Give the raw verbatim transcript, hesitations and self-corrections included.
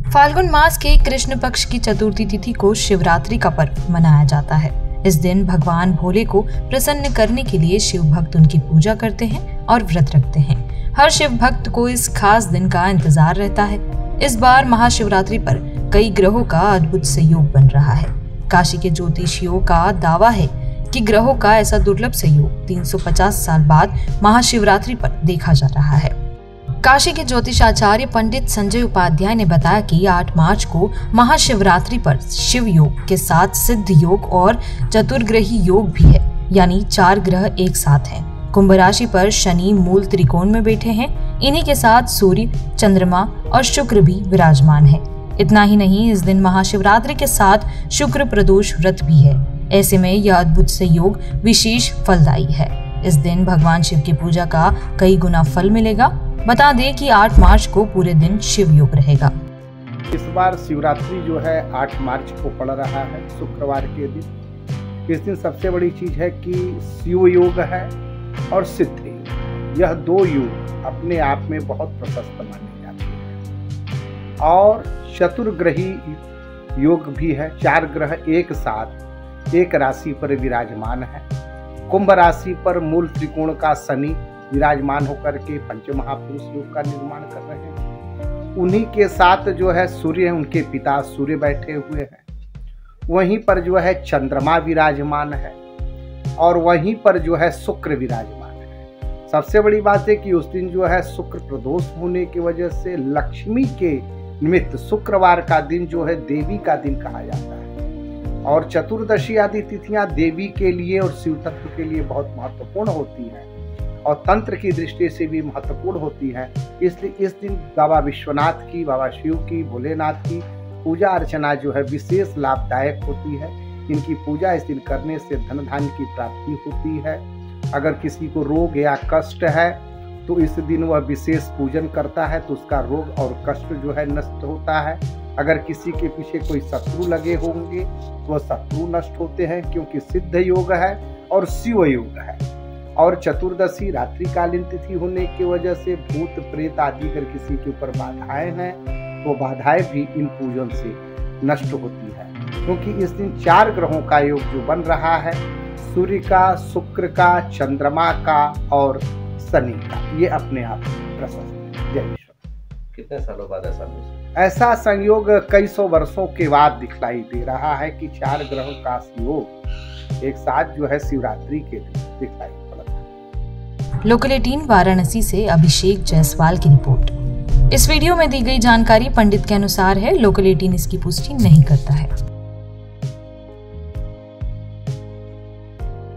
फाल्गुन मास के कृष्ण पक्ष की चतुर्थी तिथि को शिवरात्रि का पर्व मनाया जाता है। इस दिन भगवान भोले को प्रसन्न करने के लिए शिव भक्त उनकी पूजा करते हैं और व्रत रखते हैं। हर शिव भक्त को इस खास दिन का इंतजार रहता है। इस बार महाशिवरात्रि पर कई ग्रहों का अद्भुत संयोग बन रहा है। काशी के ज्योतिषियों का दावा है कि ग्रहों का ऐसा दुर्लभ संयोग तीन सौ पचास साल बाद महाशिवरात्रि पर देखा जा रहा है। काशी के ज्योतिषाचार्य पंडित संजय उपाध्याय ने बताया कि आठ मार्च को महाशिवरात्रि पर शिव योग के साथ सिद्ध योग और चतुर्ग्रही योग भी है, यानी चार ग्रह एक साथ हैं। कुंभ राशि पर शनि मूल त्रिकोण में बैठे हैं। इन्हीं के साथ सूर्य, चंद्रमा और शुक्र भी विराजमान है। इतना ही नहीं, इस दिन महाशिवरात्रि के साथ शुक्र प्रदोष व्रत भी है। ऐसे में यह अद्भुत संयोग विशेष फलदायी है। इस दिन भगवान शिव की पूजा का कई गुना फल मिलेगा। बता दें कि आठ मार्च को पूरे दिन शिव योग रहेगा। इस बार शिवरात्रि जो है आठ मार्च को पड़ रहा है, शुक्रवार के दिन। इस दिन सबसे बड़ी चीज है कि शिव योग है और सिद्ध योग। यह दो योग अपने आप में बहुत प्रशस्त माने जाते हैं। और चतुर्ग्रही योग भी है। चार ग्रह एक साथ एक राशि पर विराजमान है। कुंभ राशि पर मूल त्रिकोण का शनि विराजमान होकर के पंच महापुरुष योग का निर्माण कर रहे हैं। उन्हीं के साथ जो है सूर्य, उनके पिता सूर्य बैठे हुए हैं। वहीं पर जो है चंद्रमा विराजमान है और वहीं पर जो है शुक्र विराजमान है। सबसे बड़ी बात है कि उस दिन जो है शुक्र प्रदोष होने की वजह से लक्ष्मी के निमित्त शुक्रवार का दिन जो है देवी का दिन कहा जाता है। और चतुर्दशी आदि तिथियां देवी के लिए और शिव तत्व के लिए बहुत महत्वपूर्ण होती है और तंत्र की दृष्टि से भी महत्वपूर्ण होती है। इसलिए इस दिन बाबा विश्वनाथ की, बाबा शिव की, भोलेनाथ की पूजा अर्चना जो है विशेष लाभदायक होती है। इनकी पूजा इस दिन करने से धन धान्य की प्राप्ति होती है। अगर किसी को रोग या कष्ट है तो इस दिन वह विशेष पूजन करता है तो उसका रोग और कष्ट जो है नष्ट होता है। अगर किसी के पीछे कोई शत्रु लगे होंगे तो वह शत्रु नष्ट होते हैं, क्योंकि सिद्ध योग है और शिव योग है। और चतुर्दशी रात्रिकालीन तिथि होने की वजह से भूत प्रेत आदि अगर किसी के ऊपर बाधाएं हैं तो बाधाएं भी इन पूजन से नष्ट होती है, क्योंकि इस दिन चार ग्रहों का योग जो बन रहा है, सूर्य का, शुक्र का, चंद्रमा का और शनि का, ये अपने आप में प्रशस्त है। जय विश्व। कितने सालों बाद ऐसा ऐसा संयोग कई सौ वर्षों के बाद दिखलाई दे रहा है कि चार ग्रहों का संयोग एक साथ जो है शिवरात्रि के दिन दिखलाई पड़ा। लोकल अठारह वाराणसी से अभिषेक जायसवाल की रिपोर्ट। इस वीडियो में दी गई जानकारी पंडित के अनुसार है। लोकल अठारह इसकी पुष्टि नहीं करता है।